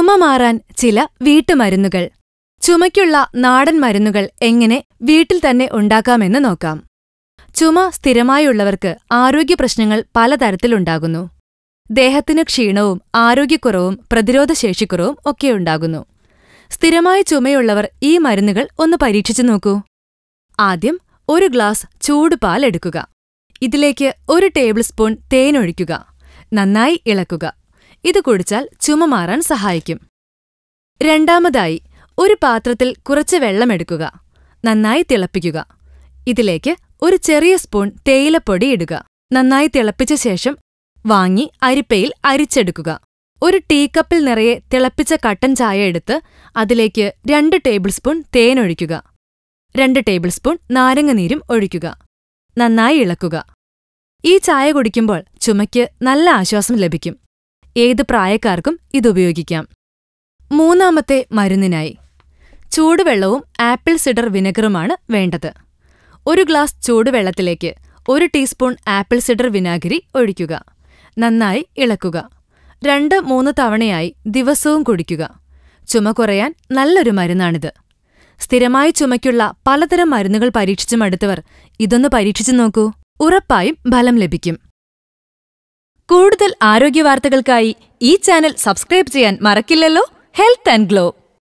ചുമ മാറാൻ ചില വീട്ടുമരുന്നുകൾ. ചുമയ്ക്കുള്ള നാടൻ മരുന്നുകൾ എങ്ങനെ വീട്ടിൽ തന്നെ ഉണ്ടാക്കാമെന്ന് നോക്കാം. ചുമ സ്ഥിരമായുള്ളവർക്ക് ആരോഗ്യപ്രശ്നങ്ങൾ പലതരത്തിലുണ്ടാകുന്നു. ദേഹത്തിന് ക്ഷീണവും ആരോഗ്യക്കുറവും പ്രതിരോധശേഷിക്കുറവും ഒക്കെയുണ്ടാകുന്നു. സ്ഥിരമായി ചുമയുള്ളവർ ഈ മരുന്നുകൾ ഒന്ന് പരീക്ഷിച്ചു നോക്കൂ. ആദ്യം 1 ഗ്ലാസ് ചൂടുപാൽ എടുക്കുക. ഇതിലേക്ക് 1 ടേബിൾ സ്പൂൺ തേനൊഴിക്കുക. നന്നായി ഇളക്കുക. ഇത് കുടിച്ചാൽ ചുമ മാറാൻ സഹായിക്കും. രണ്ടാമതായി, ഒരു പാത്രത്തിൽ കുറച്ച് വെള്ളമെടുക്കുക. നന്നായി തിളപ്പിക്കുക. ഇതിലേക്ക് 1 ചെറിയ സ്പൂൺ തേയിലപ്പൊടി ഇടുക. നന്നായി തിളപ്പിച്ച ശേഷം വാങ്ങി അരിപ്പയിൽ അരിച്ചെടുക്കുക. 1 ടീക്കപ്പിൽ നിറയെ തിളപ്പിച്ച കട്ടൻ ചായ എടുത്ത് അതിലേക്ക് 2 ടേബിൾ സ്പൂൺ തേനൊഴിക്കുക. 2 ടേബിൾ സ്പൂൺ നാരങ്ങനീരും ഒഴിക്കുക. നന്നായി ഇളക്കുക. ഈ ചായ കുടിക്കുമ്പോൾ ചുമയ്ക്ക് നല്ല ആശ്വാസം ലഭിക്കും. ഏത് പ്രായക്കാർക്കും ഇതുപയോഗിക്കാം. മൂന്നാമത്തെ മരുന്നിനായി ചൂടുവെള്ളവും ആപ്പിൾ സിഡർ വിനെഗറുമാണ് വേണ്ടത്. 1 ഗ്ലാസ് ചൂടുവെള്ളത്തിലേക്ക് 1 ടീസ്പൂൺ ആപ്പിൾ സിഡർ വിനാഗിരി ഒഴിക്കുക. നന്നായി ഇളക്കുക. 2-3 തവണയായി ദിവസവും കുടിക്കുക. ചുമ കുറയാൻ നല്ലൊരു മരുന്നാണിത്. സ്ഥിരമായി ചുമയ്ക്കുള്ള പലതരം മരുന്നുകൾ പരീക്ഷിച്ചു മടുത്തവർ ഇതൊന്ന് പരീക്ഷിച്ചു നോക്കൂ. ഉറപ്പായും ഫലം ലഭിക്കും. കൂടുതൽ ആരോഗ്യവാർത്തകൾക്കായി ഈ ചാനൽ സബ്സ്ക്രൈബ് ചെയ്യാൻ മറക്കില്ലല്ലോ. Health and glow.